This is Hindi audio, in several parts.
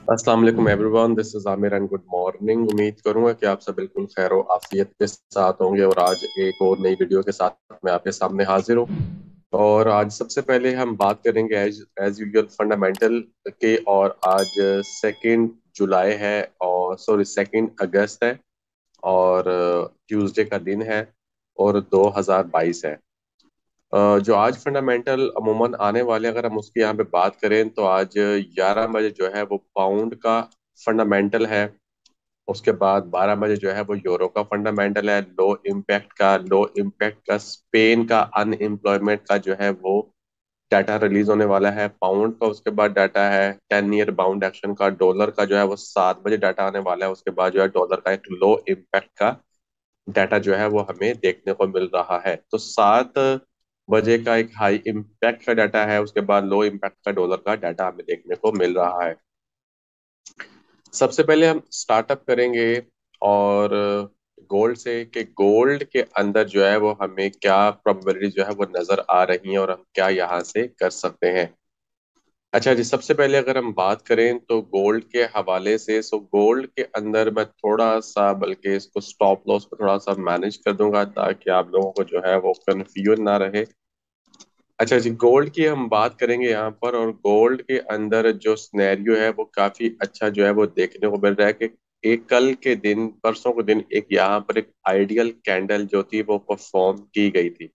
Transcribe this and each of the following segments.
अस्सलाम वालेकुम everyone, this is Aamir and good morning. उम्मीद करूंगा कि आप सब बिल्कुल खैर और आफियत के साथ होंगे और आज एक और नई वीडियो के साथ मैं आपके सामने हाजिर हूँ। और आज सबसे पहले हम बात करेंगे एज एज यूजुअल फंडामेंटल के। और आज 2 जुलाई है, और सॉरी 2 अगस्त है, और ट्यूसडे का दिन है, और 2022 है। जो आज फंडामेंटल अमूमन आने वाले, अगर हम उसकी यहाँ पे बात करें तो आज 11 बजे जो है वो पाउंड का फंडामेंटल है। उसके बाद 12 बजे जो है वो यूरो का फंडामेंटल है, लो इम्पैक्ट का स्पेन का अनएम्प्लॉयमेंट का जो है वो डाटा रिलीज होने वाला है पाउंड का। उसके बाद डाटा है 10 ईयर बाउंड एक्शन का। डॉलर का जो है वो 7 बजे डाटा आने वाला है। उसके बाद जो है डॉलर का एक लो इम्पैक्ट का डाटा जो है वो हमें देखने को मिल रहा है। तो 7 बजे का एक हाई इम्पैक्ट का डाटा है, उसके बाद लो इम्पैक्ट का डॉलर का डाटा हमें देखने को मिल रहा है। सबसे पहले हम स्टार्टअप करेंगे और गोल्ड से, कि गोल्ड के अंदर जो है वो हमें क्या प्रोबेबिलिटी जो है वो नजर आ रही है और हम क्या यहाँ से कर सकते हैं। अच्छा जी, सबसे पहले अगर हम बात करें तो गोल्ड के हवाले से, सो गोल्ड के अंदर मैं थोड़ा सा, बल्कि इसको स्टॉप लॉस को थोड़ा सा मैनेज कर दूंगा ताकि आप लोगों को जो है वो कंफ्यूजन ना रहे। अच्छा जी, गोल्ड की हम बात करेंगे यहाँ पर, और गोल्ड के अंदर जो सिनेरियो है वो काफी अच्छा जो है वो देखने को मिल रहा है कि एक कल के दिन, परसों के दिन, एक यहाँ पर एक आइडियल कैंडल जो थी वो परफॉर्म की गई थी।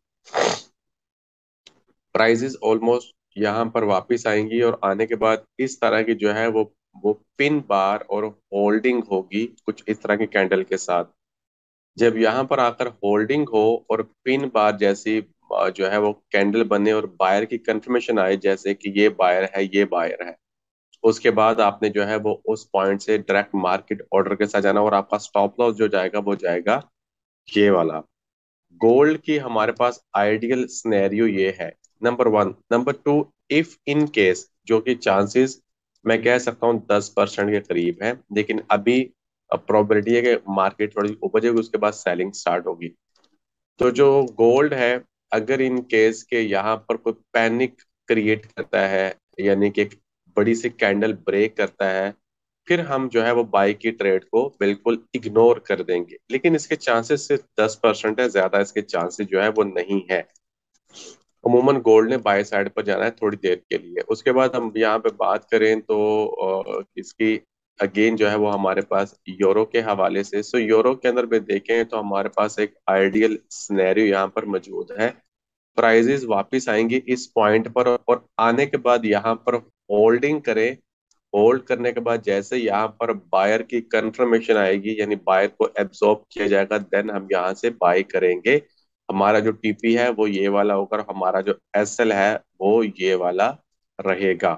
प्राइजेस ऑलमोस्ट यहाँ पर वापस आएंगी और आने के बाद इस तरह की जो है वो पिन बार और होल्डिंग होगी कुछ इस तरह के कैंडल के साथ। जब यहाँ पर आकर होल्डिंग हो और पिन बार जैसी जो है वो कैंडल बने और बायर की कंफर्मेशन आए, जैसे कि ये बायर है, ये बायर है, उसके बाद आपने जो है वो उस पॉइंट से डायरेक्ट मार्केट ऑर्डर के साथ जाना और आपका स्टॉप लॉस जो जाएगा वो जाएगा ये वाला। गोल्ड की हमारे पास आइडियल सिनेरियो ये है, number one. Number two, if in case, जो कि चांसेस मैं कह सकता हूँ 10% के करीब है, लेकिन अभी प्रोबेबिलिटी है कि मार्केट थोड़ी ऊपर जाएगी, उसके बाद सेलिंग स्टार्ट होगी। तो जो गोल्ड है, अगर इन केस के यहाँ पर कोई पैनिक क्रिएट करता है, यानी कि एक बड़ी सी कैंडल ब्रेक करता है, फिर हम जो है वो बाई की ट्रेड को बिल्कुल इग्नोर कर देंगे। लेकिन इसके चांसेस सिर्फ 10% है, ज्यादा इसके चांसेस जो है वो नहीं है। अमूमन गोल्ड ने बाय साइड पर जाना है थोड़ी देर के लिए। उसके बाद हम यहाँ पे बात करें तो इसकी अगेन जो है वो हमारे पास यूरो के हवाले से, सो यूरो के अंदर भी देखें तो हमारे पास एक आइडियल सिनेरियो यहाँ पर मौजूद है। प्राइजेस वापस आएंगी इस पॉइंट पर और आने के बाद यहाँ पर होल्डिंग करें। होल्ड करने के बाद जैसे यहाँ पर बायर की कंफर्मेशन आएगी, यानी बायर को एब्जॉर्ब किया जाएगा, देन हम यहाँ से बाय करेंगे। हमारा जो टीपी है वो ये वाला होगा और हमारा जो एसएल है वो ये वाला रहेगा।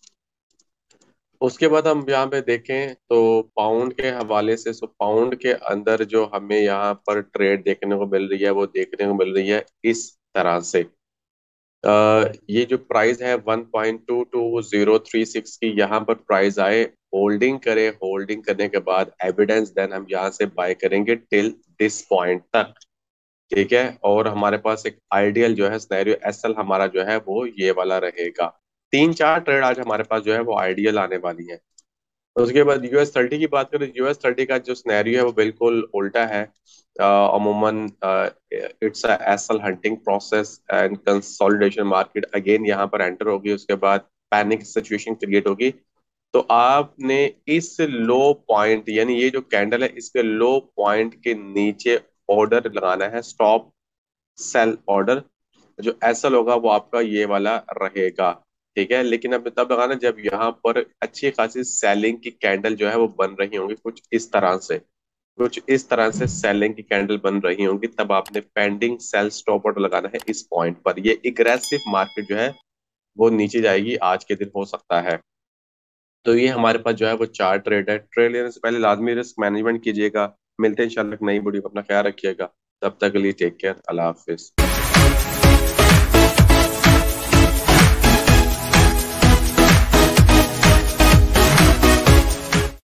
उसके बाद हम यहाँ पे देखें तो पाउंड के हवाले से, सो पाउंड के अंदर जो हमें यहाँ पर ट्रेड देखने को मिल रही है वो देखने को मिल रही है इस तरह से। ये जो प्राइस है 1.22036 की, यहाँ पर प्राइस आए, होल्डिंग करे, होल्डिंग करने के बाद एविडेंस, देन हम यहाँ से बाय करेंगे टिल दिस पॉइंट तक। ठीक है, और हमारे पास एक आइडियल जो है सिनेरियो एसएल हमारा जो है वो ये वाला रहेगा। 3-4 ट्रेड आज हमारे पास जो है वो आइडियल आने वाली है। उसके बाद US 30 की बात करें, US 30 का जो सिनेरियो है वो बिल्कुल उल्टा है। अमूमन it's a SL hunting process and consolidation, market again यहाँ पर एंटर होगी, उसके बाद पैनिक सिचुएशन क्रिएट होगी। तो आपने इस लो पॉइंट, यानी ये जो कैंडल है इसके लो पॉइंट के नीचे ऑर्डर लगाना है, स्टॉप सेल ऑर्डर। जो एसएल होगा वो आपका ये वाला रहेगा। ठीक है, लेकिन अब तब लगाना जब यहाँ पर अच्छी खासी सेलिंग की कैंडल जो है वो बन रही होंगी, कुछ इस तरह से, कुछ इस तरह से सेलिंग की कैंडल बन रही होंगी, तब आपने पेंडिंग सेल स्टॉप ऑर्डर लगाना है इस पॉइंट पर। ये इग्रेसिव मार्केट जो है वो नीचे जाएगी आज के दिन, हो सकता है। तो ये हमारे पास जो है वो 4 ट्रेड है। ट्रेड लेने से पहले लाजमी रिस्क मैनेजमेंट कीजिएगा। मिलते हैं इंशाल्लाह नई वीडियो, अपना ख्याल रखिएगा। तब तक के लिए टेक केयर, अल्लाह हाफिज।